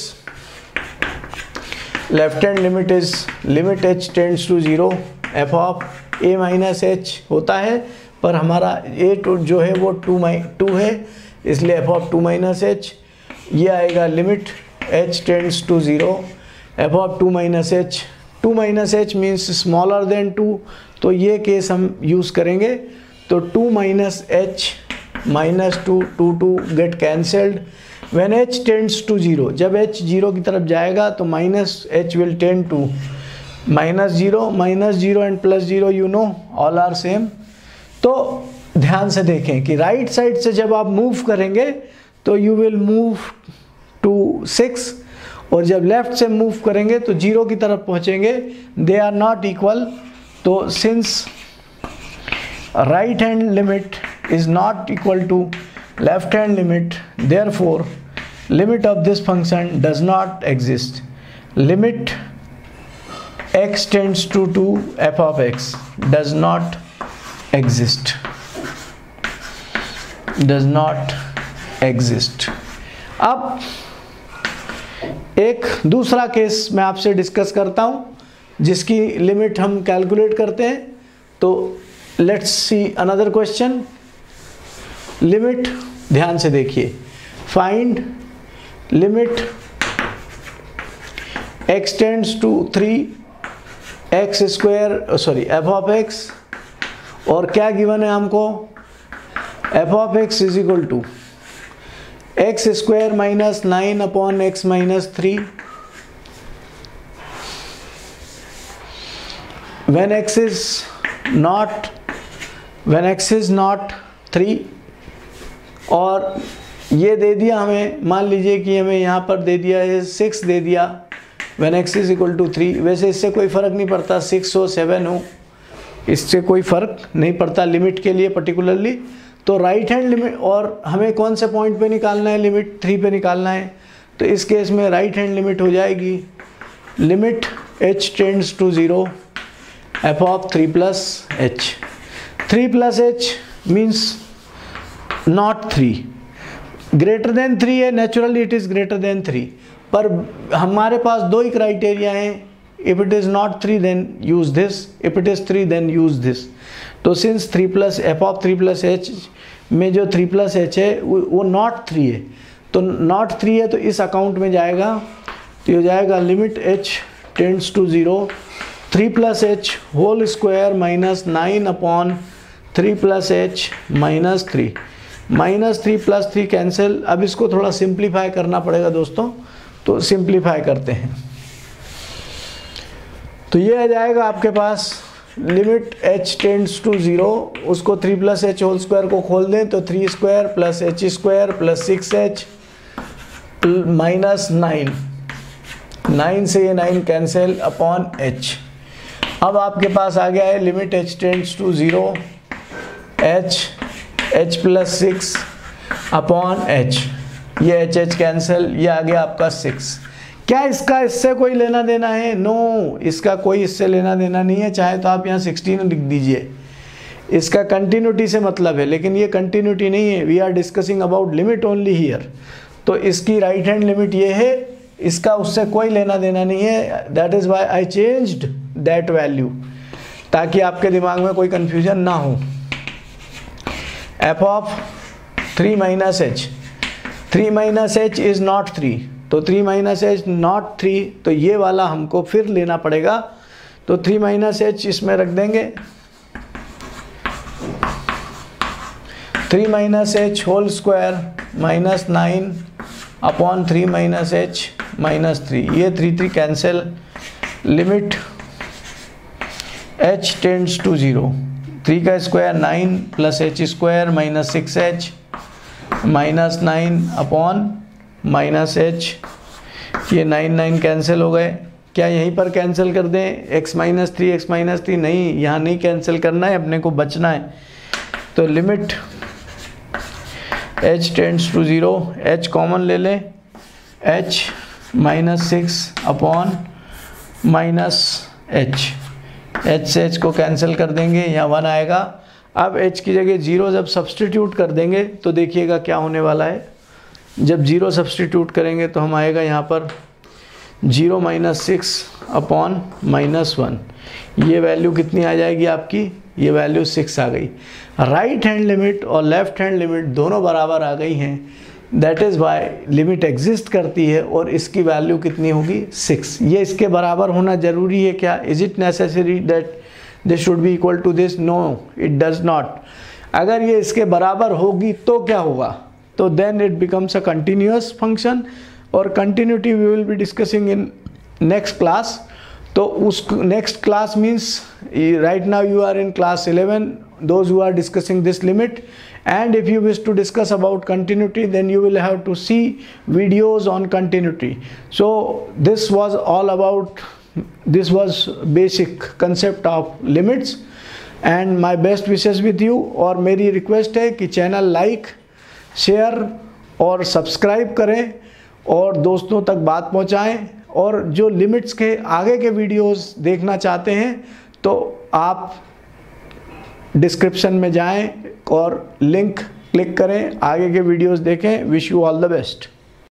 left hand limit is limit h tends to zero f of a minus h होता है, पर हमारा a टू जो है वो टू माइ टू है, इसलिए f of two minus h. ये आएगा limit h tends to zero f of two minus h. Two minus h means smaller than two, तो ये केस हम यूज़ करेंगे। तो two minus h minus two, two two get cancelled. When h tends to zero, जब h जीरो की तरफ जाएगा तो minus h will tend to minus zero, minus zero and plus zero you know all are same. तो ध्यान से देखें कि राइट साइड से जब आप मूव करेंगे तो you will move to six, और जब लेफ्ट से मूव करेंगे तो जीरो की तरफ पहुंचेंगे। दे आर नॉट इक्वल, तो since right hand limit is not equal to left hand limit, therefore limit of this function does not exist. Limit x tends to to f of x does not exist, does not exist। अब एक दूसरा केस मैं आपसे डिस्कस करता हूं जिसकी लिमिट हम कैलकुलेट करते हैं। तो let's see another question. Limit, ध्यान से देखिए, find limit x tends to three x square sorry f of x, और क्या गिवन है हमको, f of x is equal to x square minus nine upon x minus three when x is not when x is not three. और ये दे दिया हमें, मान लीजिए कि हमें यहाँ पर दे दिया है सिक्स दे दिया when x is equal to three. वैसे इससे कोई फ़र्क नहीं पड़ता, सिक्स हो सेवन हो, इससे कोई फ़र्क नहीं पड़ता लिमिट के लिए पर्टिकुलरली। तो राइट हैंड लिमिट, और हमें कौन से पॉइंट पे निकालना है, लिमिट थ्री पे निकालना है। तो इस केस में राइट हैंड लिमिट हो जाएगी limit h tends to zero f of three plus h. Three plus h means not three, greater than three है, naturally it is greater than three. पर हमारे पास दो ही क्राइटेरिया हैं, if it is not three then use this, if it is three then use this. तो since three plus f of three plus h में जो थ्री प्लस एच है वो नॉट थ्री है, तो नॉट थ्री है तो इस अकाउंट में जाएगा। तो ये हो जाएगा limit h tends to zero three plus h whole square minus nine upon three plus h minus three, minus three plus three cancel. अब इसको थोड़ा सिंप्लीफाई करना पड़ेगा दोस्तों, तो सिंप्लीफाई करते हैं। तो ये आ जाएगा आपके पास limit h tends to zero, उसको three plus h whole square को खोल दें तो three square plus h square plus six h minus nine, nine से ये नाइन कैंसिल अपॉन h। अब आपके पास आ गया है limit h tends to zero h h plus six upon h, ये एच एच कैंसिल, ये आ गया आपका सिक्स। क्या इसका इससे कोई लेना देना है? नो no, इसका कोई इससे लेना देना नहीं है। चाहे तो आप यहाँ सिक्सटीन लिख दीजिए, इसका कंटिन्यूटी से मतलब है, लेकिन ये कंटिन्यूटी नहीं है। We are discussing about limit only here. तो इसकी राइट हैंड लिमिट ये है, इसका उससे कोई लेना देना नहीं है। That is why I changed that value, ताकि आपके दिमाग में कोई कन्फ्यूजन ना हो। F of three minus h, three minus h is not three, तो three minus h not three, तो ये वाला हमको फिर लेना पड़ेगा। तो थ्री माइनस एच इसमें रख देंगे, three minus h whole square minus nine upon three minus h minus three, ये three three cancel. Limit h tends to zero, three का square nine plus h square minus six h minus nine upon minus h, ये नाइन नाइन कैंसिल हो गए। क्या यहीं पर कैंसिल कर दें? X minus three x minus three, नहीं, यहाँ नहीं कैंसिल करना है, अपने को बचना है। तो limit h tends to zero, h common ले लें, h minus six upon minus h, h से h को कैंसिल कर देंगे, यहाँ वन आएगा। अब h की जगह ज़ीरो जब सब्सटीट्यूट कर देंगे तो देखिएगा क्या होने वाला है। जब ज़ीरो सब्सटीट्यूट करेंगे तो हम आएगा यहाँ पर zero minus six upon minus one, ये वैल्यू कितनी आ जाएगी आपकी? ये वैल्यू सिक्स आ गई। राइट हैंड लिमिट और लेफ्ट हैंड लिमिट दोनों बराबर आ गई हैं। That is why limit exist करती है और इसकी वैल्यू कितनी होगी? सिक्स। ये इसके बराबर होना ज़रूरी है क्या? Is it necessary that this should be equal to this? No, it does not. अगर ये इसके बराबर होगी तो क्या होगा? तो then it becomes a continuous function, और continuity we will be discussing in next class. तो उस next class means right now you are in class eleven, those who are discussing this limit. And if you wish to discuss about continuity, then you will have to see videos on continuity. So this was all about, this was basic concept of limits, and my best wishes with you. और मेरी रिक्वेस्ट है कि चैनल लाइक, शेयर और सब्सक्राइब करें और दोस्तों तक बात पहुंचाएं। और जो लिमिट्स के आगे के वीडियोस देखना चाहते हैं तो आप डिस्क्रिप्शन में जाएं और लिंक क्लिक करें, आगे के वीडियोस देखें। Wish you all the best.